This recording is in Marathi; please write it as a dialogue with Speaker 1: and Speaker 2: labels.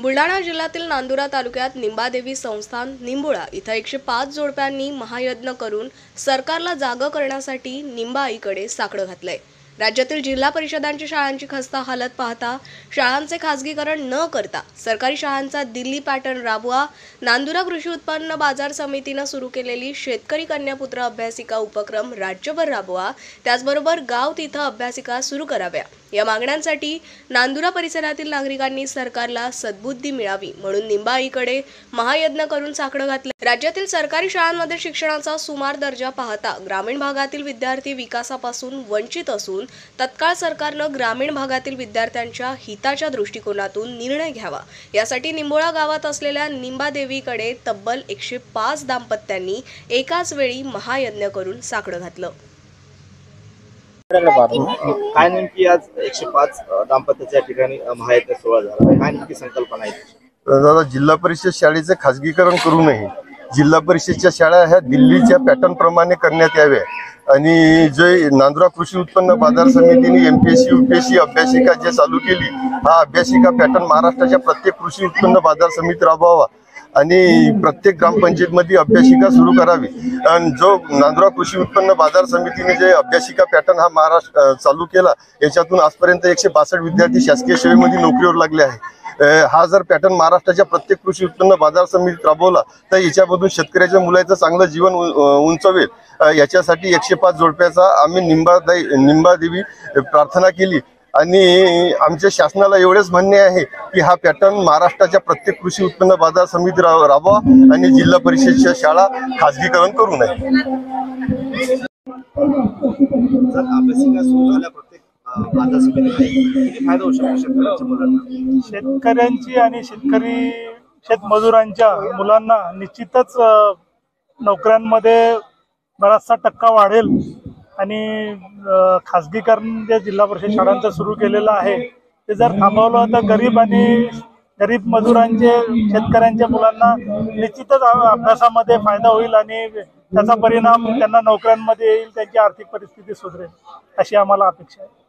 Speaker 1: बुलढाणा जिल्ह्यातील नांदुरा तालुक्यात निंबादेवी संस्थान निंबुळा इथं 105 जोडप्यांनी महायज्ञ करून सरकारला जागं करण्यासाठी निंबा आईकडे साकडं घातलंय। राज्यातील जिल्हा परिषदांच्या शाळांची खस्ता हालत पाहता शाळांचे खासगीकरण न करता सरकारी शाळांचा दिल्ली पॅटर्न राबवा। नांदुरा कृषी उत्पन्न बाजार समितीने सुरू केलेली शेतकरी कन्यापुत्र अभ्यासिका उपक्रम राज्यभर राबवा। त्याचबरोबर गाव तिथं अभ्यासिका सुरू कराव्या। या मागण्यांसाठी नांदुरा परिसरातील नागरिकांनी सरकारला सद्बुद्धी मिळावी म्हणून निंबा आईकडे महायज्ञ करून साकडं घातलं। राज्यातील सरकारी शाळांमध्ये शिक्षणाचा सुमार दर्जा पाहता ग्रामीण भागातील विद्यार्थी विकासापासून वंचित असून तत्काळ सरकारनं ग्रामीण भागातील विद्यार्थ्यांच्या हिताच्या दृष्टिकोनातून निर्णय घ्यावा। यासाठी निंबोळा गावात असलेल्या निंबादेवीकडे तब्बल 105 दाम्पत्यांनी एकाच वेळी महायज्ञ करून साकडं घातलं।
Speaker 2: काय नेमकी आज 105 दाम्पत्याच्या ठिकाणी महायज्ञ सोहळा झाला, काय नेमकी संकल्पना आहे?
Speaker 3: दादा, जिल्हा परिषद शाळेचे खासगीकरण करू नये। जिल्हा परिषदच्या शाळा ह्या दिल्लीच्या पॅटर्न प्रमाणे करण्यात याव्या आणि जे नांदुरा कृषी उत्पन्न बाजार समितीने एमपीएससी यूपीएससी अभ्यासिका जे चालू केली, हा अभ्यासिका पॅटर्न महाराष्ट्राच्या प्रत्येक कृषी उत्पन्न बाजार समिती राबवावा आणि प्रत्येक ग्रामपंचायतमध्ये अभ्यासिका सुरू करावी। आणि जो नांदुरा कृषी उत्पन्न बाजार समितीने जे अभ्यासिका पॅटर्न हा महाराष्ट्र चालू केला, याच्यातून आजपर्यंत 162 विद्यार्थी शासकीय सेवेमध्ये नोकरीवर लागले आहे। हा जर पॅटर्न महाराष्ट्राच्या प्रत्येक कृषी उत्पन्न बाजार समितीत राबवला तर याच्यामधून शेतकऱ्याच्या मुलाचं चांगलं जीवन उंचवेल। याच्यासाठी 105 जोडप्याचा आम्ही निंबादेवी प्रार्थना केली आणि आमच्या शासनाला एवढेच म्हणणे आहे की हा पॅटर्न महाराष्ट्राच्या प्रत्येक कृषी उत्पन्न बाजार समिती राबवा आणि जिल्हा परिषदच्या शाळा खासगीकरण करू नये।
Speaker 2: जर अभ्यासिका सुरू झाल्या प्रत्येक बाजार समितीमध्ये किती फायदा होऊ शकतो शेतकऱ्यांच्या मुलांना?
Speaker 4: शेतकऱ्यांची आणि शेतमजुरांच्या मुलांना निश्चितच नोकऱ्यांमध्ये बराचसा टक्का वाढेल आणि खासगीकरण जे जिल्हा परिषद शाळांचं सुरू केलेलं आहे ते जर थांबवलं तर गरीब मजुरांचे शेतकऱ्यांच्या मुलांना निश्चितच अभ्यासामध्ये फायदा होईल आणि त्याचा परिणाम त्यांना नोकऱ्यांमध्ये येईल, त्यांची आर्थिक परिस्थिती सुधारेल अशी आम्हाला अपेक्षा आहे।